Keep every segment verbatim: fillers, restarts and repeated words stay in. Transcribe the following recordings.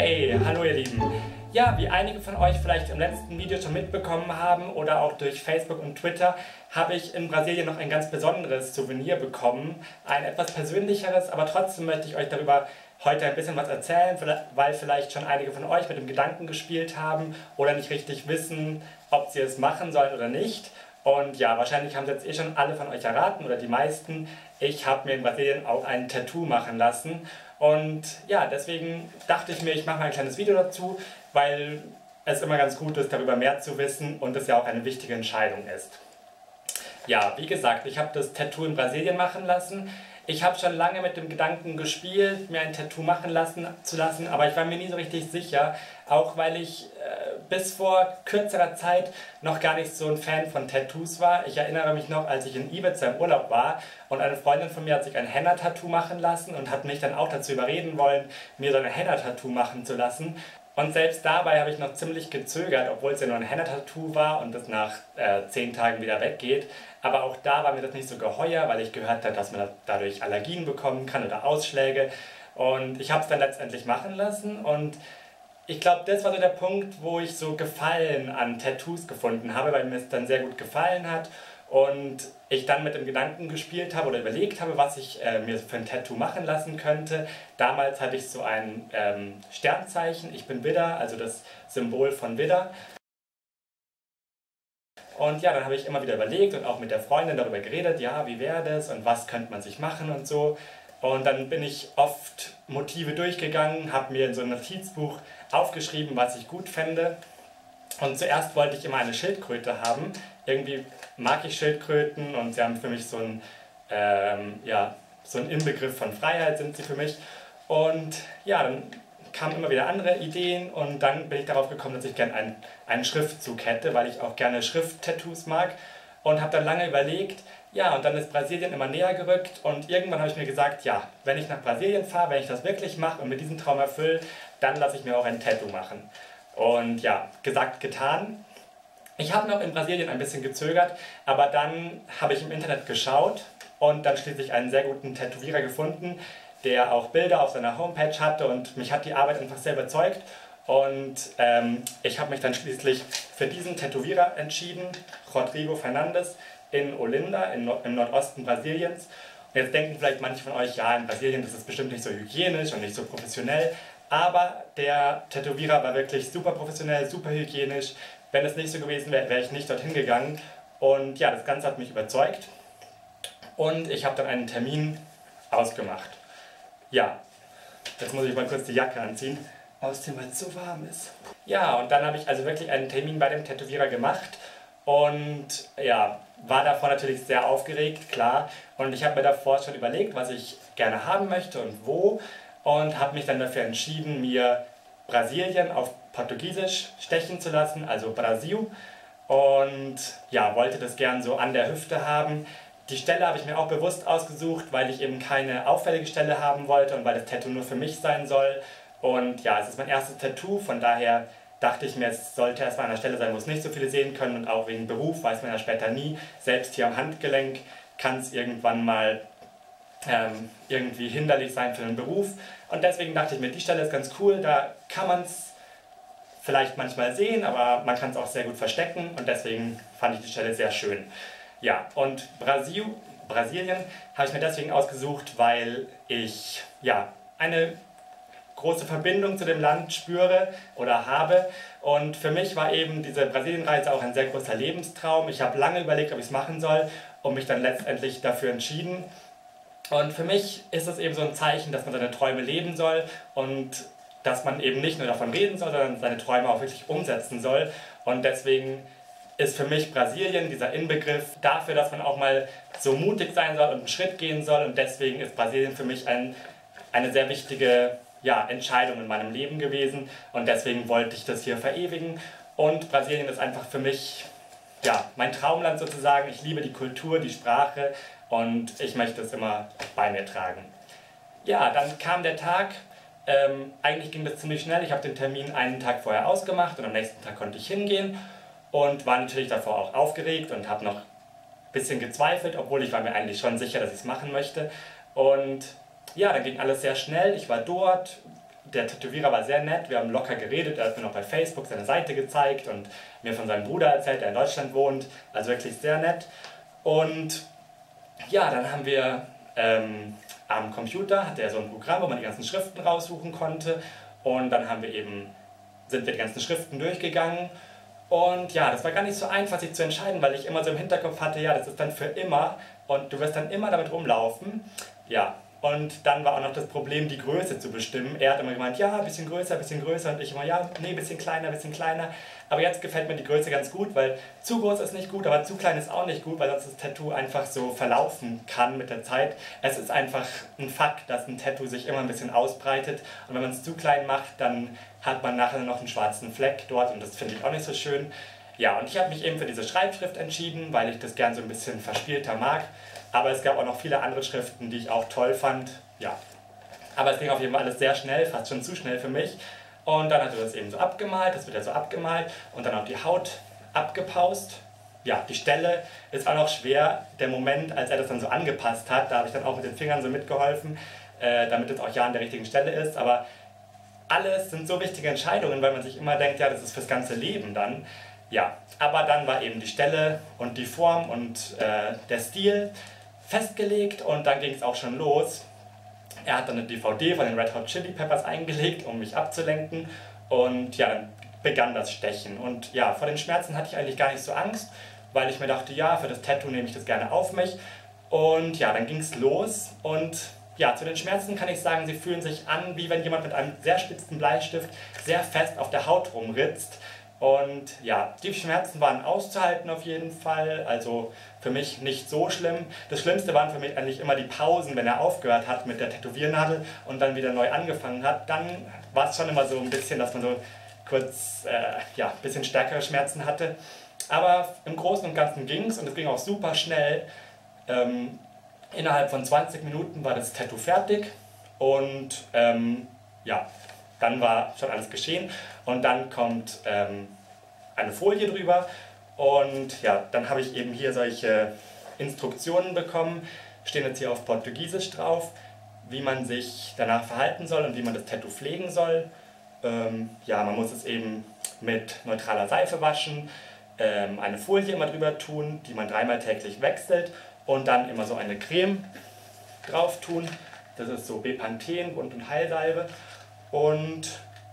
Hey, hallo ihr Lieben. Ja, wie einige von euch vielleicht im letzten Video schon mitbekommen haben oder auch durch Facebook und Twitter, habe ich in Brasilien noch ein ganz besonderes Souvenir bekommen. Ein etwas persönlicheres, aber trotzdem möchte ich euch darüber heute ein bisschen was erzählen, weil vielleicht schon einige von euch mit dem Gedanken gespielt haben oder nicht richtig wissen, ob sie es machen sollen oder nicht. Und ja, wahrscheinlich haben es jetzt eh schon alle von euch erraten oder die meisten. Ich habe mir in Brasilien auch ein Tattoo machen lassen. Und ja, deswegen dachte ich mir, ich mache mal ein kleines Video dazu, weil es immer ganz gut ist, darüber mehr zu wissen und es ja auch eine wichtige Entscheidung ist. Ja, wie gesagt, ich habe das Tattoo in Brasilien machen lassen. Ich habe schon lange mit dem Gedanken gespielt, mir ein Tattoo machen lassen, zu lassen, aber ich war mir nie so richtig sicher, auch weil ich äh, bis vor kürzerer Zeit noch gar nicht so ein Fan von Tattoos war. Ich erinnere mich noch, als ich in Ibiza im Urlaub war und eine Freundin von mir hat sich ein Henna-Tattoo machen lassen und hat mich dann auch dazu überreden wollen, mir so ein Henna-Tattoo machen zu lassen. Und selbst dabei habe ich noch ziemlich gezögert, obwohl es ja nur ein Henna-Tattoo war und das nach äh, zehn Tagen wieder weggeht. Aber auch da war mir das nicht so geheuer, weil ich gehört habe, dass man dadurch Allergien bekommen kann oder Ausschläge. Und ich habe es dann letztendlich machen lassen und ich glaube, das war so der Punkt, wo ich so Gefallen an Tattoos gefunden habe, weil mir es dann sehr gut gefallen hat. Und ich dann mit dem Gedanken gespielt habe oder überlegt habe, was ich äh, mir für ein Tattoo machen lassen könnte. Damals hatte ich so ein ähm, Sternzeichen, ich bin Widder, also das Symbol von Widder. Und ja, dann habe ich immer wieder überlegt und auch mit der Freundin darüber geredet, ja, wie wäre das und was könnte man sich machen und so. Und dann bin ich oft Motive durchgegangen, habe mir in so ein Notizbuch aufgeschrieben, was ich gut fände. Und zuerst wollte ich immer eine Schildkröte haben. Irgendwie mag ich Schildkröten und sie haben für mich so ein, ähm, ja, so ein Inbegriff von Freiheit sind sie für mich. Und ja, dann kamen immer wieder andere Ideen und dann bin ich darauf gekommen, dass ich gerne einen, einen Schriftzug hätte, weil ich auch gerne Schrift-Tattoos mag. Und habe dann lange überlegt, ja, und dann ist Brasilien immer näher gerückt und irgendwann habe ich mir gesagt, ja, wenn ich nach Brasilien fahre, wenn ich das wirklich mache und mir diesen Traum erfülle, dann lasse ich mir auch ein Tattoo machen. Und ja, gesagt, getan. Ich habe noch in Brasilien ein bisschen gezögert, aber dann habe ich im Internet geschaut und dann schließlich einen sehr guten Tätowierer gefunden, der auch Bilder auf seiner Homepage hatte und mich hat die Arbeit einfach sehr überzeugt. Und ähm, ich habe mich dann schließlich für diesen Tätowierer entschieden, Rodrigo Fernandes in Olinda, in no im Nordosten Brasiliens. Und jetzt denken vielleicht manche von euch, ja, in Brasilien das ist bestimmt nicht so hygienisch und nicht so professionell. Aber der Tätowierer war wirklich super professionell, super hygienisch. Wenn es nicht so gewesen wäre, wäre ich nicht dorthin gegangen. Und ja, das Ganze hat mich überzeugt. Und ich habe dann einen Termin ausgemacht. Ja, jetzt muss ich mal kurz die Jacke anziehen, außerdem weil es so warm ist. Ja, und dann habe ich also wirklich einen Termin bei dem Tätowierer gemacht. Und ja, war davor natürlich sehr aufgeregt, klar. Und ich habe mir davor schon überlegt, was ich gerne haben möchte und wo. Und habe mich dann dafür entschieden, mir Brasilien auf Portugiesisch stechen zu lassen, also Brasil. Und ja, wollte das gern so an der Hüfte haben. Die Stelle habe ich mir auch bewusst ausgesucht, weil ich eben keine auffällige Stelle haben wollte und weil das Tattoo nur für mich sein soll. Und ja, es ist mein erstes Tattoo, von daher dachte ich mir, es sollte erstmal an einer Stelle sein, wo es nicht so viele sehen können und auch wegen Beruf weiß man ja später nie. Selbst hier am Handgelenk kann es irgendwann mal ähm, irgendwie hinderlich sein für den Beruf. Und deswegen dachte ich mir, die Stelle ist ganz cool, da kann man es vielleicht manchmal sehen, aber man kann es auch sehr gut verstecken und deswegen fand ich die Stelle sehr schön. Ja, und Brasil, Brasilien habe ich mir deswegen ausgesucht, weil ich ja, eine große Verbindung zu dem Land spüre oder habe. Und für mich war eben diese Brasilienreise auch ein sehr großer Lebenstraum. Ich habe lange überlegt, ob ich es machen soll und mich dann letztendlich dafür entschieden. Und für mich ist es eben so ein Zeichen, dass man seine Träume leben soll und dass man eben nicht nur davon reden soll, sondern seine Träume auch wirklich umsetzen soll. Und deswegen ist für mich Brasilien dieser Inbegriff dafür, dass man auch mal so mutig sein soll und einen Schritt gehen soll. Und deswegen ist Brasilien für mich ein, eine sehr wichtige ja, Entscheidung in meinem Leben gewesen. Und deswegen wollte ich das hier verewigen. Und Brasilien ist einfach für mich ja, mein Traumland sozusagen. Ich liebe die Kultur, die Sprache und ich möchte es immer bei mir tragen. Ja, dann kam der Tag. Ähm, eigentlich ging das ziemlich schnell. Ich habe den Termin einen Tag vorher ausgemacht und am nächsten Tag konnte ich hingehen. Und war natürlich davor auch aufgeregt und habe noch ein bisschen gezweifelt, obwohl ich war mir eigentlich schon sicher, dass ich es machen möchte. Und ja, dann ging alles sehr schnell. Ich war dort, der Tätowierer war sehr nett, wir haben locker geredet, er hat mir noch bei Facebook seine Seite gezeigt und mir von seinem Bruder erzählt, der in Deutschland wohnt, also wirklich sehr nett. Und ja, dann haben wir ähm, am Computer, hatte er so ein Programm, wo man die ganzen Schriften raussuchen konnte und dann haben wir eben, sind wir die ganzen Schriften durchgegangen. Und ja, das war gar nicht so einfach, sich zu entscheiden, weil ich immer so im Hinterkopf hatte, ja, das ist dann für immer und du wirst dann immer damit rumlaufen. Ja, und dann war auch noch das Problem, die Größe zu bestimmen. Er hat immer gemeint, ja, ein bisschen größer, ein bisschen größer und ich immer, ja, nee, ein bisschen kleiner, ein bisschen kleiner. Aber jetzt gefällt mir die Größe ganz gut, weil zu groß ist nicht gut, aber zu klein ist auch nicht gut, weil sonst das Tattoo einfach so verlaufen kann mit der Zeit. Es ist einfach ein Fakt, dass ein Tattoo sich immer ein bisschen ausbreitet und wenn man es zu klein macht, dann hat man nachher noch einen schwarzen Fleck dort und das finde ich auch nicht so schön. Ja, und ich habe mich eben für diese Schreibschrift entschieden, weil ich das gern so ein bisschen verspielter mag. Aber es gab auch noch viele andere Schriften, die ich auch toll fand. Ja, aber es ging auf jeden Fall alles sehr schnell, fast schon zu schnell für mich. Und dann hat er das eben so abgemalt, das wird ja so abgemalt und dann auf die Haut abgepaust. Ja, die Stelle ist auch noch schwer. Der Moment, als er das dann so angepasst hat, da habe ich dann auch mit den Fingern so mitgeholfen, äh, damit es auch ja an der richtigen Stelle ist. Aber alles sind so wichtige Entscheidungen, weil man sich immer denkt, ja, das ist fürs ganze Leben dann. Ja, aber dann war eben die Stelle und die Form und äh, der Stil festgelegt und dann ging es auch schon los. Er hat dann eine D V D von den Red Hot Chili Peppers eingelegt, um mich abzulenken und ja, dann begann das Stechen und ja, vor den Schmerzen hatte ich eigentlich gar nicht so Angst, weil ich mir dachte, ja, für das Tattoo nehme ich das gerne auf mich und ja, dann ging es los und ja, zu den Schmerzen kann ich sagen, sie fühlen sich an, wie wenn jemand mit einem sehr spitzen Bleistift sehr fest auf der Haut rumritzt. Und ja, die Schmerzen waren auszuhalten auf jeden Fall, also für mich nicht so schlimm. Das Schlimmste waren für mich eigentlich immer die Pausen, wenn er aufgehört hat mit der Tätowiernadel und dann wieder neu angefangen hat. Dann war es schon immer so ein bisschen, dass man so kurz, äh, ja, ein bisschen stärkere Schmerzen hatte. Aber im Großen und Ganzen ging es und es ging auch super schnell. Ähm, innerhalb von zwanzig Minuten war das Tattoo fertig und ähm, ja, dann war schon alles geschehen und dann kommt ähm, eine Folie drüber und ja, dann habe ich eben hier solche Instruktionen bekommen, stehen jetzt hier auf Portugiesisch drauf, wie man sich danach verhalten soll und wie man das Tattoo pflegen soll. Ähm, ja, man muss es eben mit neutraler Seife waschen, ähm, eine Folie immer drüber tun, die man dreimal täglich wechselt und dann immer so eine Creme drauf tun. Das ist so Bepanthen, Wund- und Heilsalbe. Und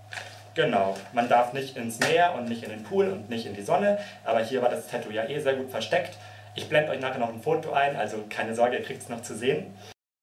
genau, man darf nicht ins Meer und nicht in den Pool und nicht in die Sonne, aber hier war das Tattoo ja eh sehr gut versteckt. Ich blende euch nachher noch ein Foto ein, also keine Sorge, ihr kriegt es noch zu sehen.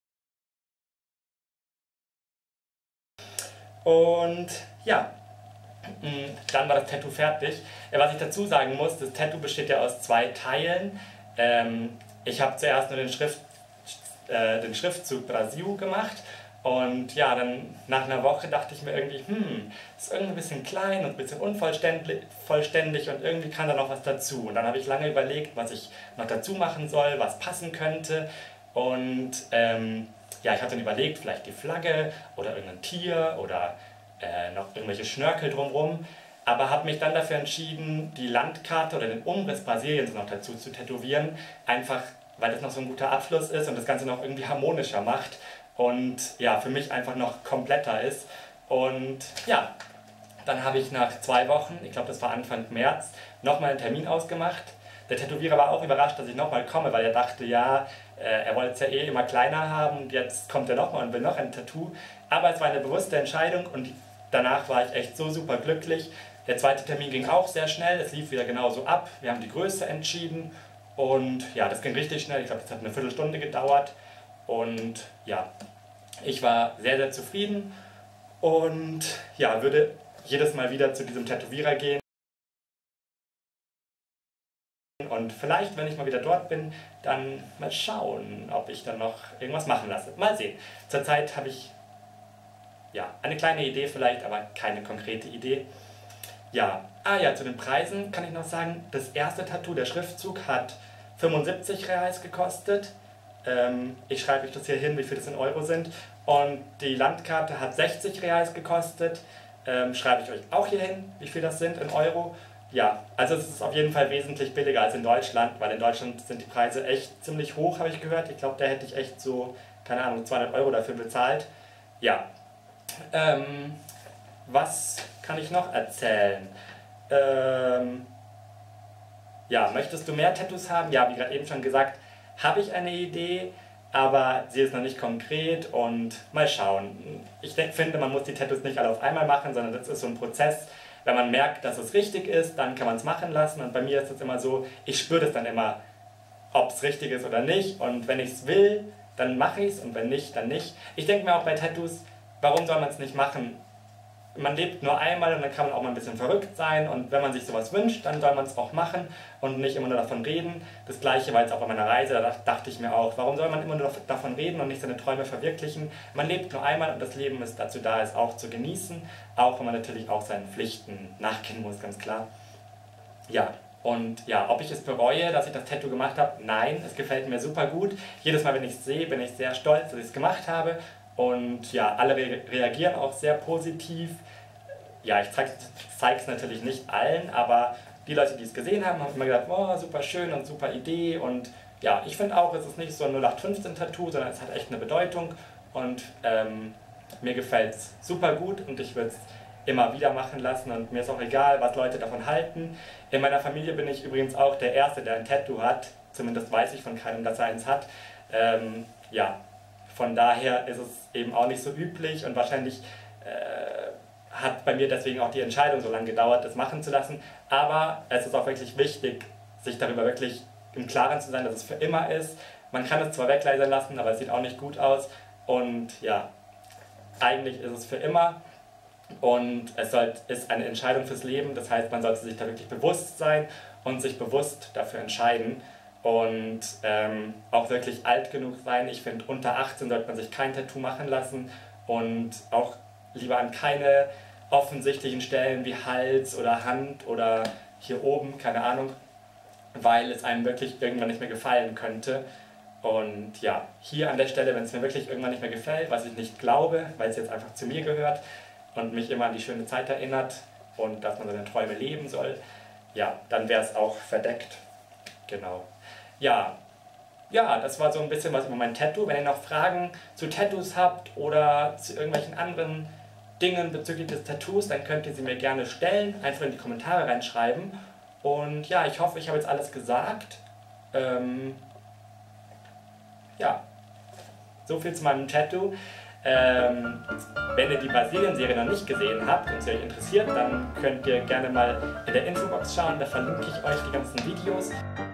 Und ja, dann war das Tattoo fertig. Was ich dazu sagen muss, das Tattoo besteht ja aus zwei Teilen. Ich habe zuerst nur den, Schrift, äh, den Schriftzug Brasil gemacht. Und ja, dann nach einer Woche dachte ich mir irgendwie, hm, ist irgendwie ein bisschen klein und ein bisschen unvollständig vollständig und irgendwie kann da noch was dazu. Und dann habe ich lange überlegt, was ich noch dazu machen soll, was passen könnte. Und ähm, ja, ich habe dann überlegt, vielleicht die Flagge oder irgendein Tier oder äh, noch irgendwelche Schnörkel drumherum. Aber habe mich dann dafür entschieden, die Landkarte oder den Umriss Brasiliens noch dazu zu tätowieren. Einfach, weil das noch so ein guter Abschluss ist und das Ganze noch irgendwie harmonischer macht. Und ja, für mich einfach noch kompletter ist. Und ja, dann habe ich nach zwei Wochen, ich glaube das war Anfang März, nochmal einen Termin ausgemacht. Der Tätowierer war auch überrascht, dass ich nochmal komme, weil er dachte, ja, äh, er wollte es ja eh immer kleiner haben und jetzt kommt er nochmal und will noch ein Tattoo. Aber es war eine bewusste Entscheidung und danach war ich echt so super glücklich. Der zweite Termin ging auch sehr schnell, es lief wieder genauso ab. Wir haben die Größe entschieden und ja, das ging richtig schnell. Ich glaube, das hat eine Viertelstunde gedauert. Und ja, ich war sehr, sehr zufrieden und ja, würde jedes Mal wieder zu diesem Tätowierer gehen. Und vielleicht, wenn ich mal wieder dort bin, dann mal schauen, ob ich dann noch irgendwas machen lasse. Mal sehen. Zurzeit habe ich ja eine kleine Idee vielleicht, aber keine konkrete Idee. Ja, ah ja, zu den Preisen kann ich noch sagen, das erste Tattoo, der Schriftzug, hat fünfundsiebzig Reais gekostet. Ich schreibe euch das hier hin, wie viel das in Euro sind. Und die Landkarte hat sechzig Reais gekostet. Ähm, schreibe ich euch auch hier hin, wie viel das sind in Euro. Ja, also es ist auf jeden Fall wesentlich billiger als in Deutschland, weil in Deutschland sind die Preise echt ziemlich hoch, habe ich gehört. Ich glaube, da hätte ich echt so, keine Ahnung, zweihundert Euro dafür bezahlt. Ja, ähm, was kann ich noch erzählen? Ähm, ja, möchtest du mehr Tattoos haben? Ja, wie gerade eben schon gesagt, habe ich eine Idee, aber sie ist noch nicht konkret und mal schauen. Ich denk, finde, man muss die Tattoos nicht alle auf einmal machen, sondern das ist so ein Prozess. Wenn man merkt, dass es richtig ist, dann kann man es machen lassen. Und bei mir ist es immer so, ich spüre das dann immer, ob es richtig ist oder nicht. Und wenn ich es will, dann mache ich es und wenn nicht, dann nicht. Ich denke mir auch bei Tattoos, warum soll man es nicht machen? Man lebt nur einmal und dann kann man auch mal ein bisschen verrückt sein und wenn man sich sowas wünscht, dann soll man es auch machen und nicht immer nur davon reden. Das Gleiche war jetzt auch bei meiner Reise, da dachte ich mir auch, warum soll man immer nur davon reden und nicht seine Träume verwirklichen? Man lebt nur einmal und das Leben ist dazu da, es auch zu genießen, auch wenn man natürlich auch seinen Pflichten nachgehen muss, ganz klar. Ja, und ja, ob ich es bereue, dass ich das Tattoo gemacht habe? Nein, es gefällt mir super gut. Jedes Mal, wenn ich es sehe, bin ich sehr stolz, dass ich es gemacht habe. Und ja, alle re reagieren auch sehr positiv. Ja, ich zeige es natürlich nicht allen, aber die Leute, die es gesehen haben, haben immer gedacht, oh, super schön und super Idee. Und ja, ich finde auch, es ist nicht so ein null acht fünfzehn Tattoo, sondern es hat echt eine Bedeutung. Und ähm, mir gefällt es super gut und ich würde es immer wieder machen lassen. Und mir ist auch egal, was Leute davon halten. In meiner Familie bin ich übrigens auch der Erste, der ein Tattoo hat. Zumindest weiß ich von keinem, dass er eins hat. Ähm, ja. Von daher ist es eben auch nicht so üblich und wahrscheinlich äh, hat bei mir deswegen auch die Entscheidung so lange gedauert, das machen zu lassen. Aber es ist auch wirklich wichtig, sich darüber wirklich im Klaren zu sein, dass es für immer ist. Man kann es zwar weglasern lassen, aber es sieht auch nicht gut aus. Und ja, eigentlich ist es für immer und es soll, ist eine Entscheidung fürs Leben. Das heißt, man sollte sich da wirklich bewusst sein und sich bewusst dafür entscheiden. Und ähm, auch wirklich alt genug sein. Ich finde, unter achtzehn sollte man sich kein Tattoo machen lassen und auch lieber an keine offensichtlichen Stellen wie Hals oder Hand oder hier oben, keine Ahnung, weil es einem wirklich irgendwann nicht mehr gefallen könnte. Und ja, hier an der Stelle, wenn es mir wirklich irgendwann nicht mehr gefällt, was ich nicht glaube, weil es jetzt einfach zu mir gehört und mich immer an die schöne Zeit erinnert und dass man seine Träume leben soll, ja, dann wäre es auch verdeckt. Genau. Ja, ja, das war so ein bisschen was über mein Tattoo. Wenn ihr noch Fragen zu Tattoos habt oder zu irgendwelchen anderen Dingen bezüglich des Tattoos, dann könnt ihr sie mir gerne stellen, einfach in die Kommentare reinschreiben. Und ja, ich hoffe, ich habe jetzt alles gesagt. Ähm, ja, so viel zu meinem Tattoo. Ähm, wenn ihr die Brasilien-Serie noch nicht gesehen habt und sie euch interessiert, dann könnt ihr gerne mal in der Infobox schauen, da verlinke ich euch die ganzen Videos.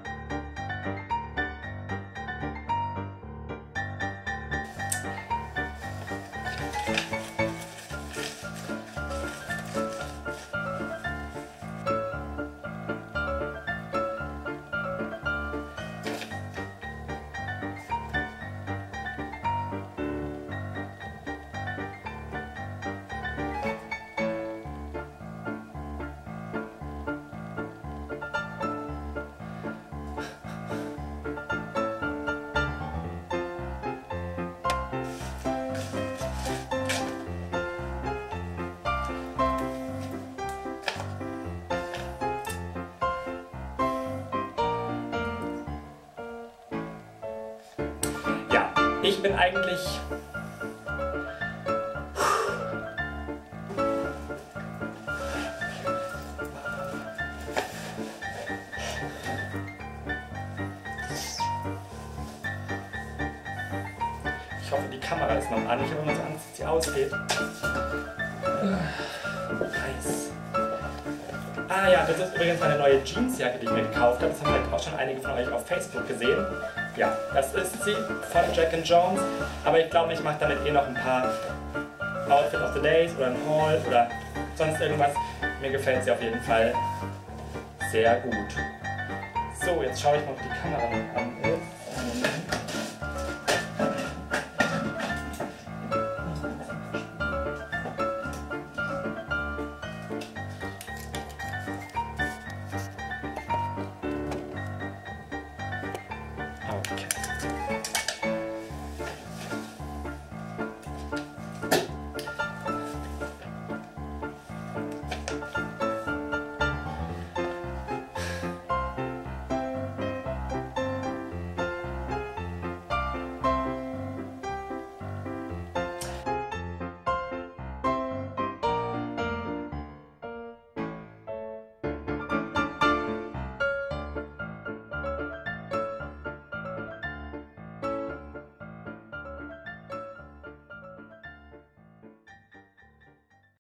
Ich bin eigentlich Ich hoffe, die Kamera ist noch an. Ich habe immer so Angst, dass sie ausgeht. Nice. Ah ja, das ist übrigens meine neue Jeansjacke, die ich mir gekauft habe. Das haben vielleicht auch schon einige von euch auf Facebook gesehen. Ja, das ist sie von Jack and Jones. Aber ich glaube, ich mache damit eh noch ein paar Outfit of the Days oder ein Haul oder sonst irgendwas. Mir gefällt sie auf jeden Fall sehr gut. So, jetzt schaue ich mal, ob die Kamera noch an ist.